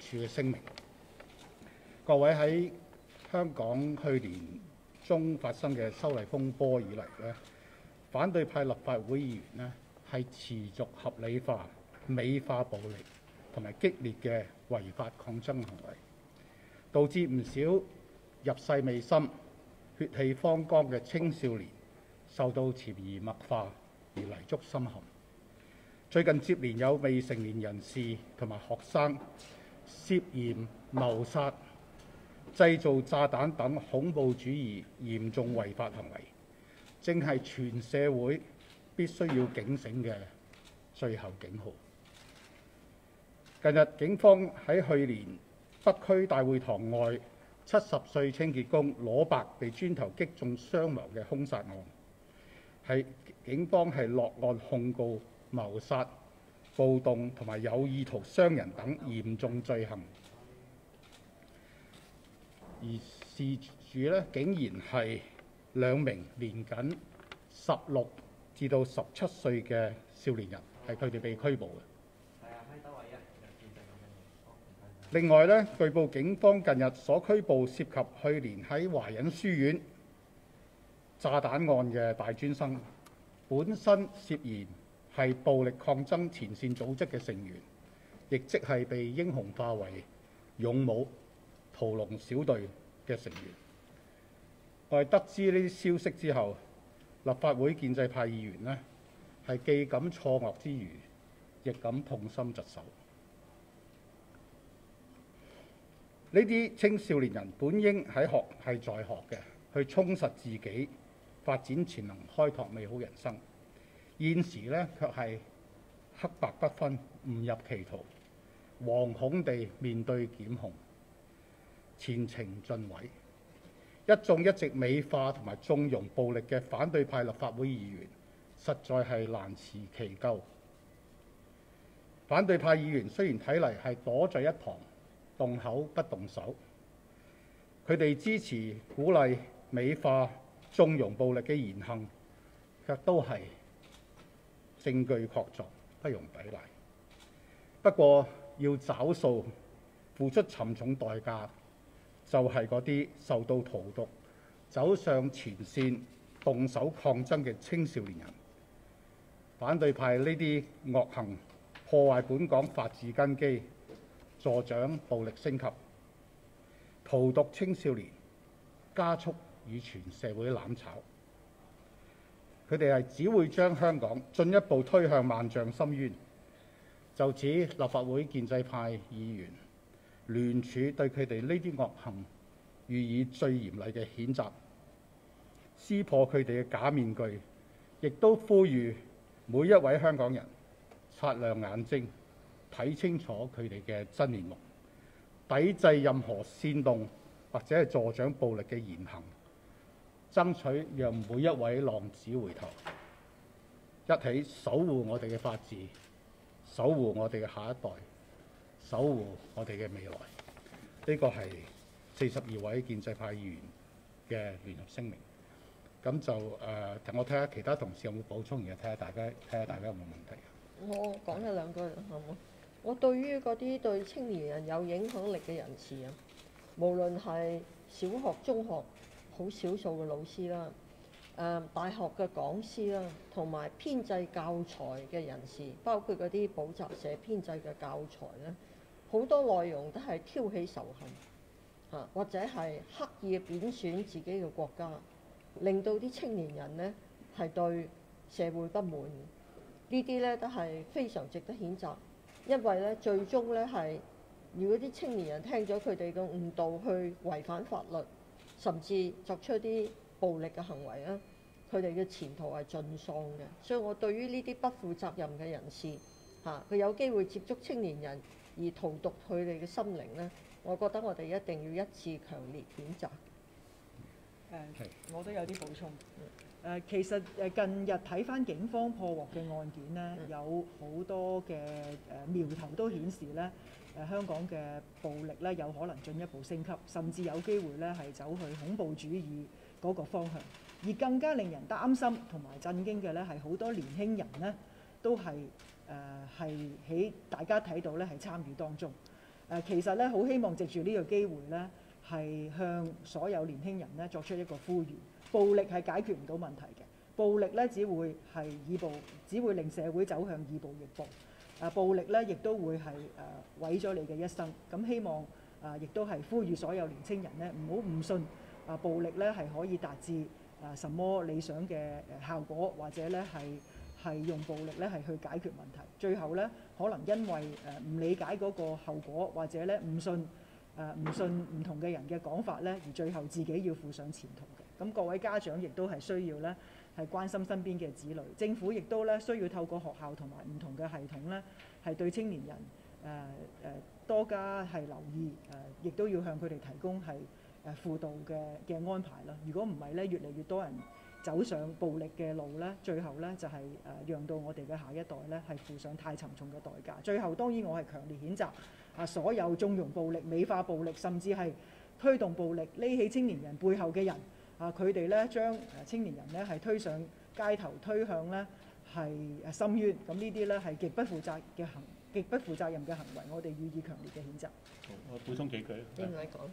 署嘅聲明。各位喺香港去年中發生嘅修例風波以嚟呢，反對派立法會議員呢係持續合理化、美化暴力同埋激烈嘅違法抗爭行為，導致唔少入世未深、血氣方剛嘅青少年受到潛移默化而泥足深陷。最近接連有未成年人士同埋學生涉嫌謀殺、製造炸彈等恐怖主義嚴重違法行為，正係全社會必須要警醒嘅最後警號。近日，警方喺去年北區大會堂外70歲清潔工羅伯被磚頭擊中傷亡嘅兇殺案，警方落案控告謀殺、暴動同埋有意圖傷人等嚴重罪行，而事主呢，竟然係2名年僅16至到17歲嘅少年人，係佢哋被拘捕嘅。另外呢，據報警方近日所拘捕涉及去年喺華仁書院炸彈案嘅大專生，本身涉嫌係暴力抗爭前線組織嘅成員，亦即係被英雄化為勇武屠龍小隊嘅成員。我哋得知呢啲消息之後，立法會建制派議員呢係既感錯愕之餘，亦感痛心疾首。呢啲青少年人本應係在學嘅，去充實自己、發展潛能、開拓美好人生。現時呢，卻係黑白不分，誤入歧途，惶恐地面對檢控，前程盡毀。一眾一直美化同埋縱容暴力嘅反對派立法會議員，實在係難辭其咎。反對派議員雖然睇嚟係躲在一旁，動口不動手，佢哋支持、鼓勵、美化、縱容暴力嘅言行，卻都係證據確鑿，不容抵賴。不過要找數，付出沉重代價，就係嗰啲受到荼毒、走上前線、動手抗爭嘅青少年人。反對派呢啲惡行破壞本港法治根基，助長暴力升級，荼毒青少年，加速與全社會攬炒。佢哋係只會將香港進一步推向萬丈深淵。就此，立法會建制派議員聯署對佢哋呢啲惡行予以最嚴厲嘅譴責，撕破佢哋嘅假面具，亦都呼籲每一位香港人擦亮眼睛，睇清楚佢哋嘅真面目，抵制任何煽動或者係助長暴力嘅言行，爭取讓每一位浪子回頭，一起守護我哋嘅法治，守護我哋嘅下一代，守護我哋嘅未來。呢個係42位建制派議員嘅聯合聲明。咁就等我睇下其他同事有冇補充，然後睇下大家有冇問題。 我講一兩句好冇？我對於嗰啲對青年人有影響力嘅人士啊，無論係小學、中學好少數嘅老師啦，大學嘅講師啦，同埋編製教材嘅人士，包括嗰啲補習社編製嘅教材咧，好多內容都係挑起仇恨或者係刻意貶損自己嘅國家，令到啲青年人呢係對社會不滿。呢啲咧都係非常值得譴責，因為咧最終咧係如果啲青年人聽咗佢哋嘅誤導去違反法律，甚至作出啲暴力嘅行為咧，佢哋嘅前途係盡喪嘅。所以我對於呢啲不負責任嘅人士佢有機會接觸青年人而荼毒佢哋嘅心靈咧，我覺得我哋一定要一致強烈譴責。 我都有啲補充。其實近日睇翻警方破獲嘅案件呢，有好多嘅苗頭都顯示咧，香港嘅暴力咧有可能進一步升級，甚至有機會咧係走去恐怖主義嗰個方向。而更加令人擔心同埋震驚嘅咧，係好多年輕人呢都係喺大家睇到咧係參與當中。 其實咧好希望藉住呢個機會咧，係向所有年輕人咧作出一個呼籲。暴力係解決唔到問題嘅，暴力咧只會令社會走向以暴易暴。暴力咧亦都會係毀咗你嘅一生。咁希望亦都係呼籲所有年青人咧，唔好誤信暴力咧係可以達至什麼理想嘅效果，或者咧係用暴力咧係去解決問題。最後咧可能因為唔理解嗰個後果，或者咧唔信唔同嘅人嘅講法咧，而最後自己要負上前途嘅。咁各位家長亦都係需要咧係關心身邊嘅子女，政府亦都咧需要透過學校同埋唔同嘅系統咧係對青年人多加係留意，亦都要向佢哋提供係輔導嘅安排啦。如果唔係咧，越嚟越多人走上暴力嘅路咧，最後咧就係讓到我哋嘅下一代咧係負上太沉重嘅代價。最後當然我係強烈譴責所有縱容暴力、美化暴力，甚至係推動暴力、匿起青年人背後嘅人。佢哋咧將青年人咧係推上街頭，推向咧係深淵。咁呢啲咧係極不負責任嘅行為，我哋予以強烈嘅譴責。 好，我補充幾句。 你唔係講。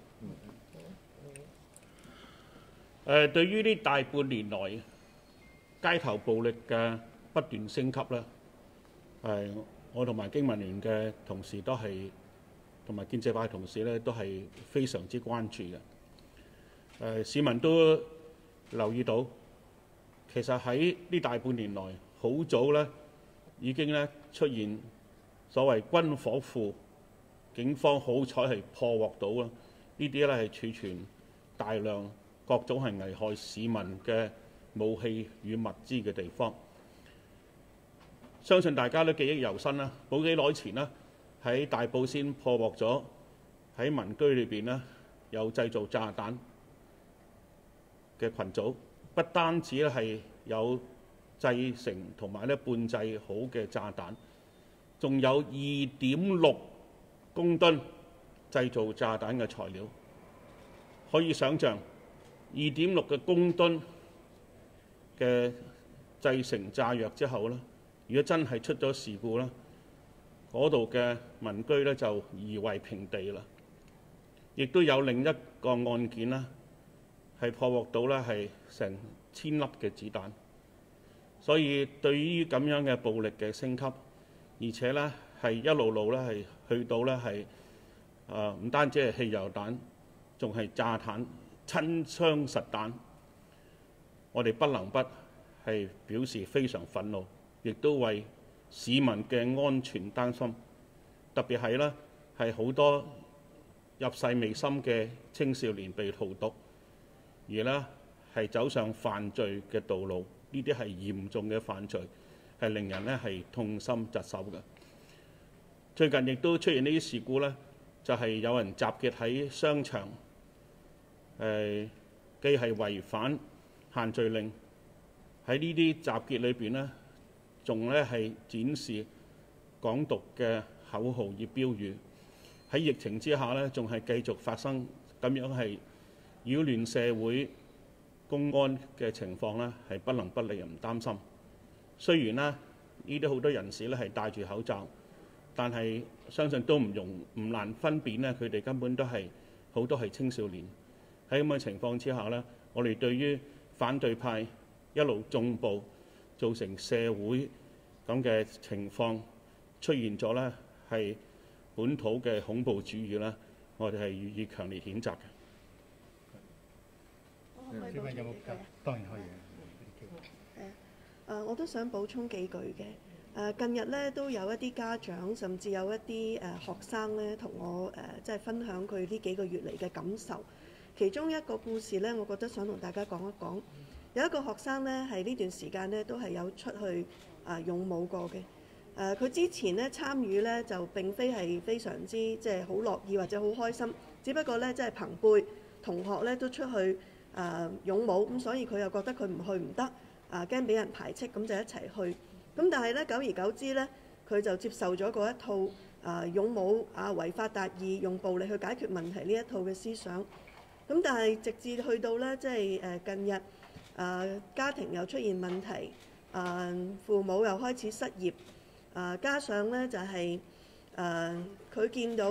對於呢大半年來街頭暴力嘅不斷升級咧，我同埋經民聯嘅同事都係，同埋建制派同事咧都係非常之關注嘅。市民都留意到，其實喺呢大半年來，好早咧已經咧出現所謂軍火庫，警方好彩係破獲到啦。呢啲咧係儲存大量各種係危害市民嘅武器與物資嘅地方。相信大家都記憶猶新啦。冇幾耐前啦，喺大埔先破獲咗喺民居裏邊呢有製造炸彈嘅群組，不單止咧係有製成同埋咧半製好嘅炸彈，仲有2.6公噸製造炸彈嘅材料。可以想像2.6嘅公噸嘅製成炸藥之後咧，如果真係出咗事故咧，嗰度嘅民居咧就夷為平地啦。亦都有另一個案件啦，係破獲到咧係成1000粒嘅子彈。所以對於咁樣嘅暴力嘅升級，而且咧係一路路咧係去到咧係唔單止係汽油彈，仲係炸彈、親槍實彈，我哋不能不係表示非常憤怒，亦都為市民嘅安全擔心。特別係咧係好多入世未深嘅青少年被荼毒，而呢係走上犯罪嘅道路。呢啲係嚴重嘅犯罪，係令人呢係痛心疾首嘅。最近亦都出現呢啲事故呢，就係有人集結喺商場，既係違反限聚令，喺呢啲集結裏邊呢，仲呢係展示港獨嘅口號與標語。喺疫情之下呢，仲係繼續發生咁樣係擾亂社會公安嘅情況呢，係不能不令人擔心。雖然呢啲好多人士呢係戴住口罩，但係相信都唔難分辨呢，佢哋根本都係好多係青少年。喺咁嘅情況之下呢，我哋對於反對派一路縱暴，造成社會咁嘅情況出現咗呢，係本土嘅恐怖主義呢，我哋係予以強烈譴責嘅。 小朋友有冇？當然可以。 我都想補充幾句嘅。近日咧都有一啲家長，甚至有一啲學生咧，同我即係分享佢呢幾個月嚟嘅感受。其中一個故事咧，我覺得想同大家講一講。有一個學生咧，係呢段時間咧都係有出去勇武過嘅。佢之前咧參與咧就並非係非常之即係好樂意或者好開心，只不過咧即係朋輩同學咧都出去勇武，咁所以佢又覺得佢唔去唔得，驚俾人排斥，咁就一齊去。咁但係咧久而久之咧，佢就接受咗嗰一套勇武違法達義，用暴力去解決問題呢一套嘅思想。咁但係直至去到咧即係近日家庭又出現問題，父母又開始失業，加上咧就係佢見到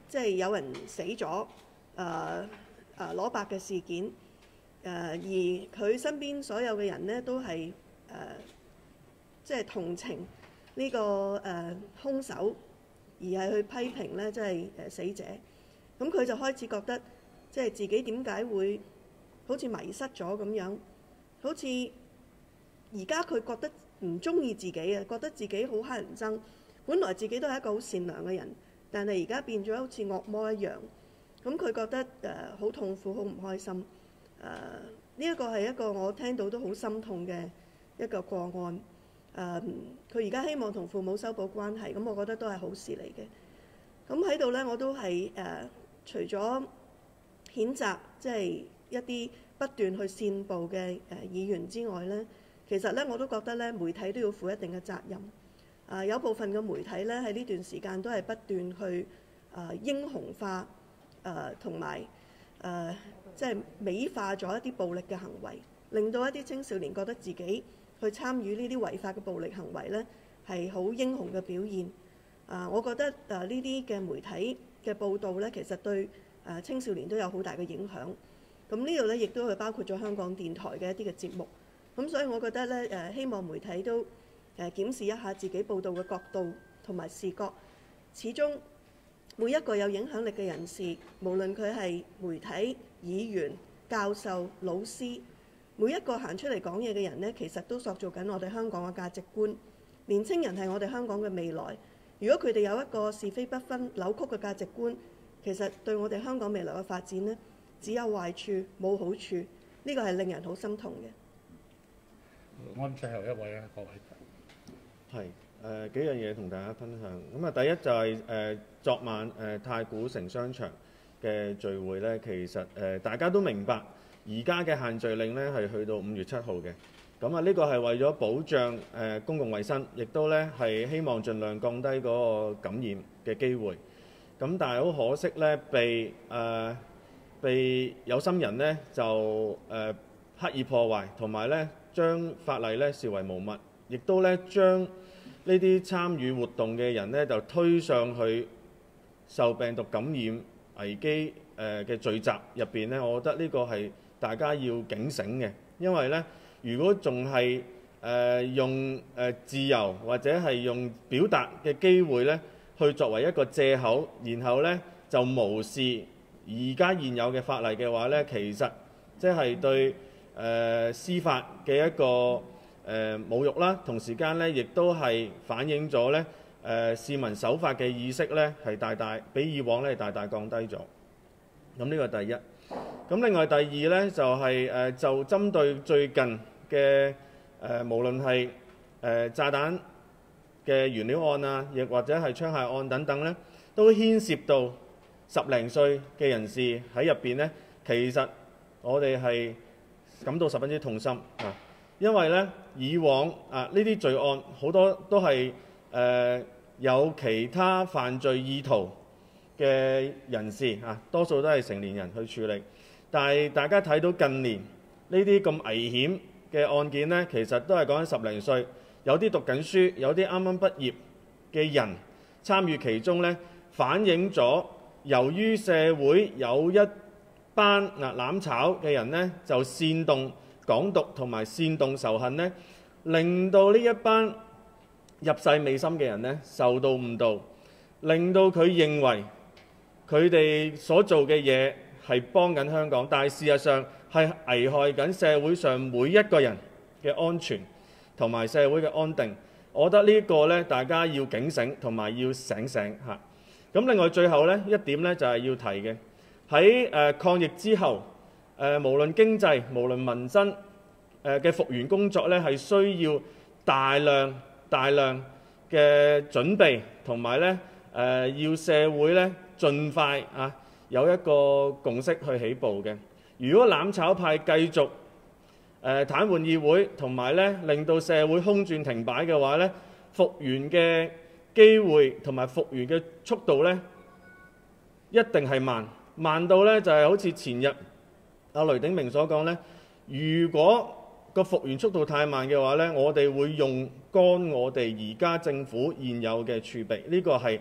即係有人死咗攞白嘅事件，而佢身邊所有嘅人呢，都係即係同情呢個兇手，而係去批評呢，即係死者。咁佢就開始覺得，即係自己點解會好似迷失咗咁樣，好似而家佢覺得唔中意自己啊，覺得自己好乞人憎。本來自己都係一個好善良嘅人，但係而家變咗好似惡魔一樣。咁佢覺得好痛苦，好唔開心。呢一個係一個我聽到都好心痛嘅一個個案。佢而家希望同父母修補關係，咁我覺得都係好事嚟嘅。咁喺度呢，我都係除咗譴責即係一啲不斷去煽暴嘅議員之外呢，其實呢，我都覺得呢，媒體都要負一定嘅責任。有部分嘅媒體呢，喺呢段時間都係不斷去英雄化同埋即係美化咗一啲暴力嘅行為，令到一啲青少年覺得自己去參與呢啲違法嘅暴力行為呢係好英雄嘅表現。我覺得呢啲嘅媒體嘅報導呢，其實對青少年都有好大嘅影響。咁呢度呢，亦都係包括咗香港電台嘅一啲嘅節目。咁所以我覺得呢，希望媒體都檢視一下自己報導嘅角度同埋視覺。始終每一個有影響力嘅人士，無論佢係媒體、議員、教授、老師，每一個行出嚟講嘢嘅人呢，其實都塑造緊我哋香港嘅價值觀。年青人係我哋香港嘅未來。如果佢哋有一個是非不分、扭曲嘅價值觀，其實對我哋香港未來嘅發展呢，只有壞處冇好處。呢個係令人好心痛嘅。 安最後一位啊，各位。 係幾樣嘢同大家分享。咁啊，第一就係昨晚太古城商場嘅聚會呢，其實大家都明白，而家嘅限聚令呢係去到5月7號嘅。咁啊，呢個係為咗保障公共衛生，亦都呢係希望盡量降低嗰個感染嘅機會。咁但係好可惜呢，被有心人呢就刻意破壞，同埋呢將法例呢視為無物，亦都呢將呢啲參與活動嘅人呢就推上去受病毒感染危機嘅聚集入邊呢。我覺得呢個係大家要警醒嘅，因為呢，如果仲係用自由或者係用表達嘅機會呢去作為一個藉口，然後呢就無視而家現有嘅法例嘅話呢，其實即係對司法嘅一個侮辱啦。同時間呢，亦都係反映咗呢市民守法嘅意識呢係比以往呢大大降低咗。咁呢個第一。咁另外第二呢，就係就針對最近嘅無論係炸彈嘅原料案啊，亦或者係槍械案等等呢，都牽涉到10零歲嘅人士喺入邊呢。其實我哋係感到十分之痛心啊，因為呢，以往呢啲罪案好多都係有其他犯罪意圖嘅人士啊，多數都係成年人去處理。但係大家睇到近年呢啲咁危險嘅案件呢，其實都係講緊10零歲，有啲讀緊書，有啲啱啱畢業嘅人參與其中呢，反映咗由於社會有一班攬炒嘅人呢，就煽動港獨同埋煽動仇恨呢，令到呢一班入世未深嘅人呢受到誤導，令到佢認為佢哋所做嘅嘢係幫緊香港，但係事實上係危害緊社會上每一個人嘅安全同埋社會嘅安定。我覺得呢個呢，大家要警醒同埋要醒醒嚇。咁另外最後呢一點呢，就係要提嘅，喺抗疫之後，無論經濟無論民生嘅復原工作呢，係需要大量嘅準備，同埋呢要社會呢盡快有一個共識去起步嘅。如果攬炒派繼續癱瘓議會，同埋呢令到社會空轉停擺嘅話呢，復原嘅機會同埋復原嘅速度呢，一定係慢到呢就係好似前日雷鼎明所講呢，如果個復原速度太慢嘅話呢，我哋會用乾我哋而家政府現有嘅儲備，呢個係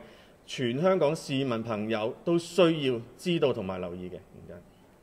全香港市民朋友都需要知道同埋留意嘅。唔該。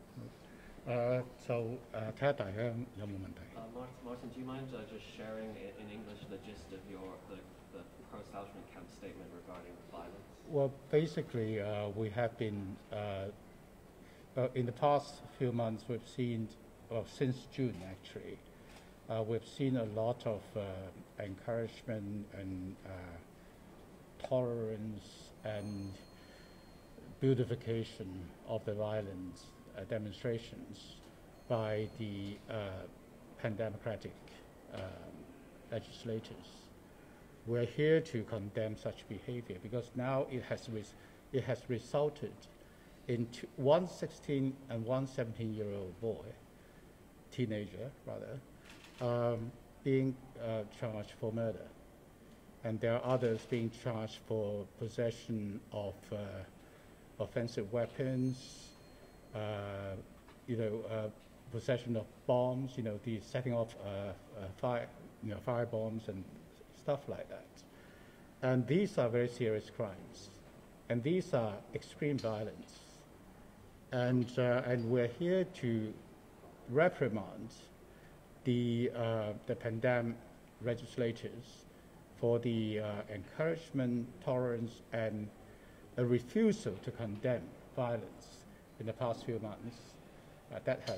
睇下大家有冇問題。 Martin, do you mind just sharing in English the gist of the pro-establishment camp statement regarding violence? Well, basically, we have been in the past few months. We've seen, well, since June actually, we've seen a lot of encouragement and tolerance and beautification of the violent demonstrations by the pan-democratic legislators. We're here to condemn such behavior because now it has resulted in one 16 and one 17-year-old boy, teenager rather, being charged for murder. And there are others being charged for possession of offensive weapons, possession of bombs, the setting off fire bombs and stuff like that. And these are very serious crimes, and these are extreme violence. And we're here to reprimand the pandemic legislators for the encouragement, tolerance, and a refusal to condemn violence in the past few months. That has,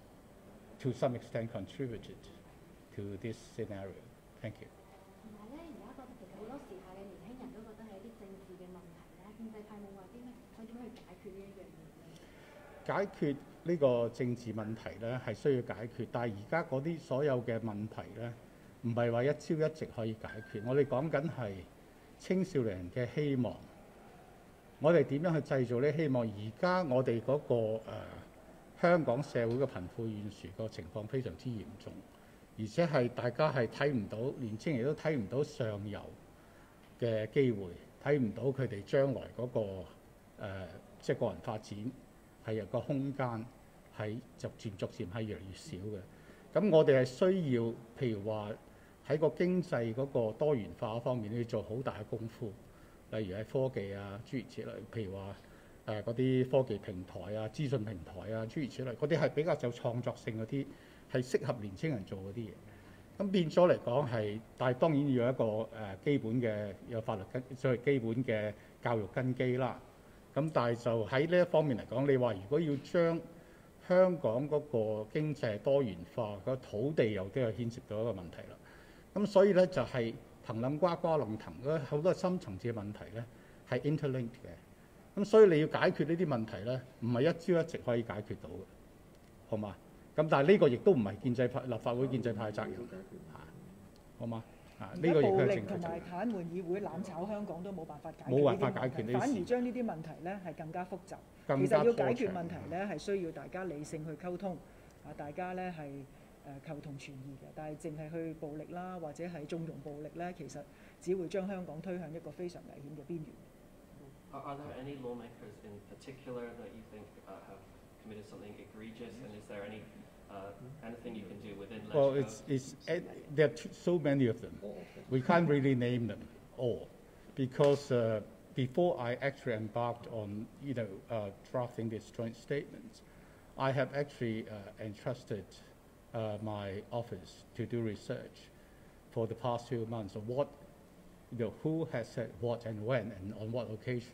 to some extent, contributed to this scenario. Thank you. 同埋咧，而家覺得其實好多時下嘅年輕人都覺得係一啲政治嘅問題咧，建制派冇話啲咩，佢點樣去解決呢一樣嘢咧？ 解決呢個政治問題咧係需要解決，但係而家嗰啲所有嘅問題咧，唔係話一朝一夕可以解決。我哋講緊係青少年嘅希望，我哋點樣去製造呢希望？而家我哋嗰個香港社會嘅貧富懸殊個情況非常之嚴重，而且係大家係睇唔到，年青人都睇唔到上游嘅機會，睇唔到佢哋將來嗰個即係個人發展係有個空間係逐漸係越嚟越少嘅。咁我哋係需要，譬如話喺個經濟嗰個多元化方面要做好大嘅功夫，例如喺科技啊諸如此類，譬如話嗰啲科技平台啊、資訊平台啊諸如此類，嗰啲係比較有創作性嗰啲，係適合年青人做嗰啲嘢。咁變咗嚟講係，但係當然要有一個基本嘅有法律根，所謂基本嘅教育根基啦。咁但係就喺呢一方面嚟講，你話如果要將香港嗰個經濟多元化，個土地又都有牽涉到一個問題啦。咁所以咧就係藤冧瓜瓜冧藤，好多深層次嘅問題咧係 interlinked 嘅。咁所以你要解決呢啲問題咧，唔係一朝一夕可以解決到嘅，好嘛？咁但係呢個亦都唔係建制派立法會建制派嘅責任，好嘛？呢個亦都係政治責任。 暴力同埋癱瘓議會攬炒香港都冇辦法解決， 冇辦法解決呢啲事， 反而將呢啲問題咧係更加複雜。 更加其實要解決問題咧係需要大家理性去溝通，大家咧係求同存異嘅。但係淨係去暴力啦，或者係縱容暴力咧，其實只會將香港推向一個非常危險嘅邊緣。 Are there any lawmakers in particular that you think have committed something egregious, and is there anything you can do within legislation? Well, there are so many of them. We can't really name them all because before I actually embarked on drafting this joint statement, I have actually entrusted my office to do research for the past few months of what. Who has said what and when and on what occasion.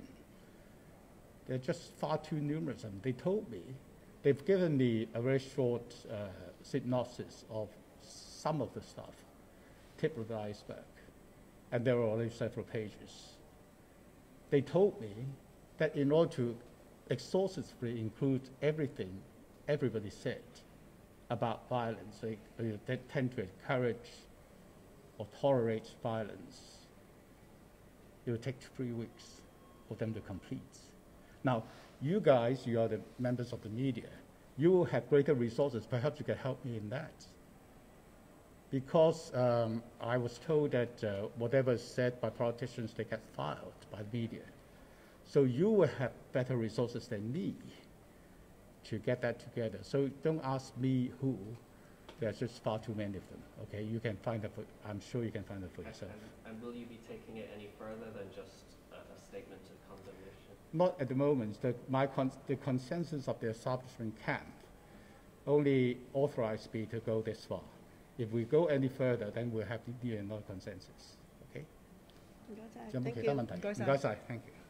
They're just far too numerous. And they told me, they've given me a very short synopsis of some of the stuff, tip of the iceberg, and there were only several pages. They told me that in order to exhaustively include everything everybody said about violence, they tend to encourage or tolerate violence. It will take 3 weeks for them to complete. Now, you guys, you are the members of the media. You will have greater resources. Perhaps you can help me in that. Because I was told that whatever is said by politicians, they get filed by the media. So you will have better resources than me to get that together. So don't ask me who. There's just far too many of them. Okay, you can find them. I'm sure you can find them for yourself. And will you be taking it any further than just a statement of condemnation? Not at the moment. The consensus of the establishment camp only authorized me to go this far. If we go any further, then we'll have to need another consensus. Okay? 唔該晒有冇 Thank 其他 you 問題？ 唔該晒唔該晒，thank you。